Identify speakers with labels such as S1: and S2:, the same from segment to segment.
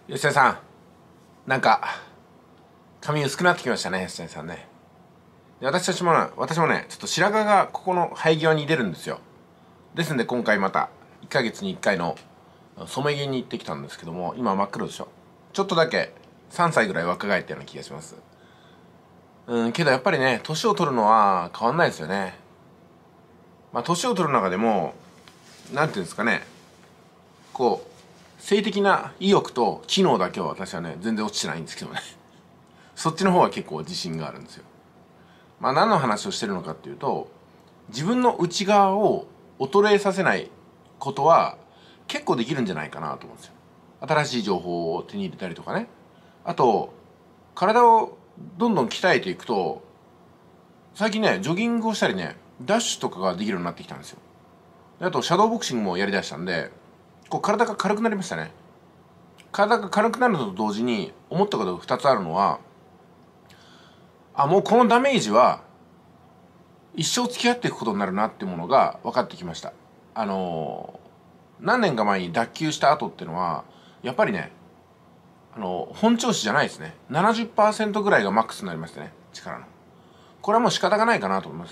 S1: 吉田さん、なんか髪薄くなってきましたね、吉田さんね。で私もね、ちょっと白髪がここの生え際に出るんですよ。ですんで今回また1ヶ月に1回の染め毛に行ってきたんですけども、今真っ黒でしょ。ちょっとだけ3歳ぐらい若返ったような気がします。けどやっぱりね、年を取るのは変わんないですよね。年を取る中でも、なんていうんですかね、こう性的な意欲と機能だけは私はね全然落ちてないんですけどね。そっちの方は結構自信があるんですよ。何の話をしてるのかっていうと、自分の内側を衰えさせないことは結構できるんじゃないかなと思うんですよ。新しい情報を手に入れたりとかね。あと体をどんどん鍛えていくと、最近ねジョギングをしたりね、ダッシュとかができるようになってきたんですよ。であとシャドーボクシングもやりだしたんで、こう体が軽くなりましたね。体が軽くなるのと同時に思ったことが2つあるのは、もうこのダメージは一生付き合っていくことになるなっていうものが分かってきました。何年か前に脱臼した後っていうのはやっぱりね、本調子じゃないですね。70%ぐらいがマックスになりましたね、力の。これはもう仕方がないかなと思います。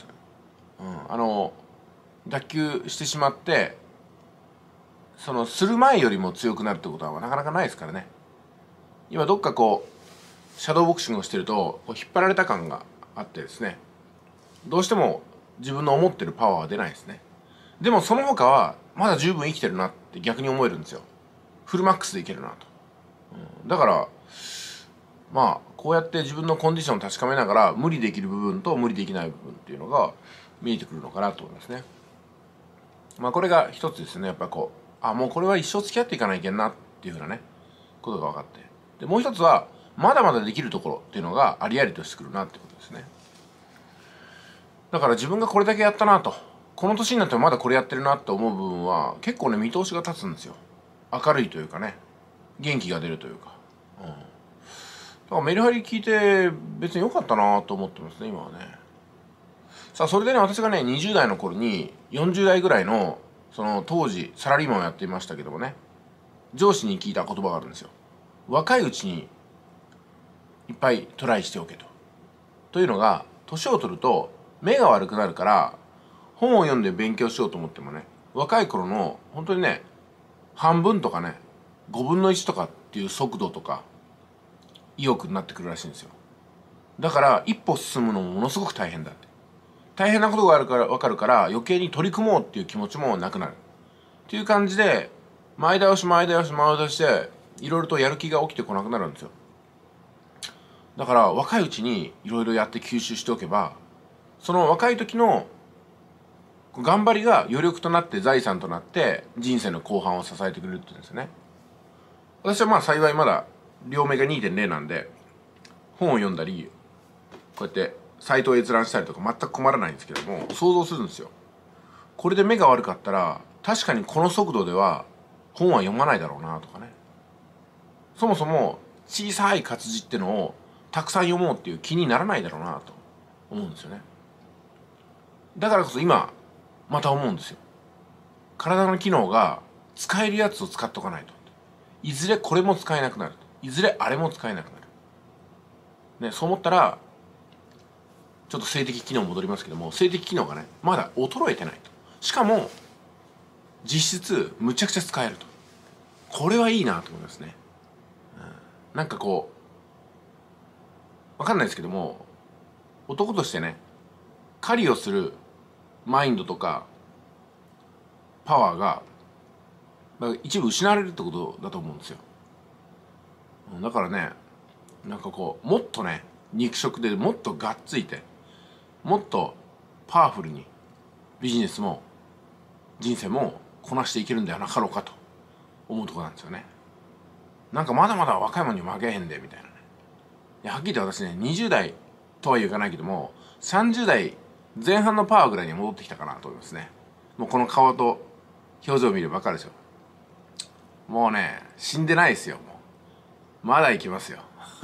S1: 脱臼してしまって、する前よりも強くなるってことはなかなかないですからね。今どっかこうシャドーボクシングをしてるとこう引っ張られた感があってですね、どうしても自分の思ってるパワーは出ないですね。でもその他はまだ十分生きてるなって逆に思えるんですよ。フルマックスでいけるなと。だからこうやって自分のコンディションを確かめながら、無理できる部分と無理できない部分っていうのが見えてくるのかなと思いますね。これが一つですね。やっぱこうもうこれは一生付き合っていかないけんなっていうふうなねことが分かって、でもう一つはまだまだできるところっていうのがありありとしてくるなってことですね。だから自分がこれだけやったなと、この年になってもまだこれやってるなと思う部分は結構ね見通しが立つんですよ。明るいというかね、元気が出るというか。だからメリハリ聞いて別に良かったなと思ってますね、今はね。さあ、それでね、私がね20代の頃に40代ぐらいの当時サラリーマンをやっていましたけどもね、上司に聞いた言葉があるんですよ。若いうちにいっぱいトライしておけと。というのが、年を取ると目が悪くなるから、本を読んで勉強しようと思ってもね、若い頃の本当にね半分とかね5分の1とかっていう速度とか意欲になってくるらしいんですよ。だから一歩進むのもものすごく大変だって、大変なことがあるから分かるから、余計に取り組もうっていう気持ちもなくなるっていう感じで、前倒し前倒し前倒しでいろいろとやる気が起きてこなくなるんですよ。だから若いうちにいろいろやって吸収しておけば、その若い時の頑張りが余力となって財産となって人生の後半を支えてくれるって言うんですよね。私は幸いまだ両目が2.0なんで、本を読んだりこうやってサイトを閲覧したりとか全く困らないんですけども、想像するんですよ。これで目が悪かったら確かにこの速度では本は読まないだろうなとかね。そもそも小さい活字ってのをたくさん読もうっていう気にならないだろうなと思うんですよね。だからこそ今また思うんですよ。体の機能が使えるやつを使っとかないと、いずれこれも使えなくなる、いずれあれも使えなくなる、ね、そう思ったらちょっと性的機能戻りますけども、性的機能がねまだ衰えてないと。しかも実質むちゃくちゃ使えると。これはいいなと思いますね。なんかこうわかんないですけども、男としてね狩りをするマインドとかパワーが一部失われるってことだと思うんですよ。だからね、なんかこうもっとね肉食でもっとがっついて、もっとパワフルにビジネスも人生もこなしていけるんではなかろうかと思うところなんですよね。なんかまだまだ若いもんに負けへんでみたいなね。いやはっきり言って私ね20代とは言わないけども30代前半のパワーぐらいに戻ってきたかなと思いますね。もうこの顔と表情を見れば分かるでしょ。もうね死んでないですよ。もうまだいきますよ。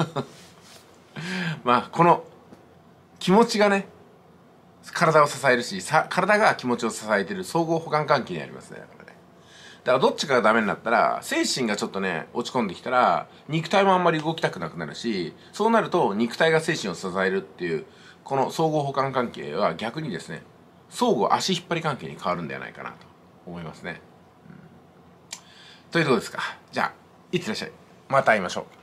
S1: この気持ちがね体を支えるし、体が気持ちを支えている相互補完関係にありますね。だからね、 だからどっちかがダメになったら精神がちょっとね落ち込んできたら肉体もあんまり動きたくなくなるし、そうなると肉体が精神を支えるっていうこの相互補完関係は逆にですね相互足引っ張り関係に変わるんではないかなと思いますね。というところですか。じゃあいってらっしゃい。また会いましょう。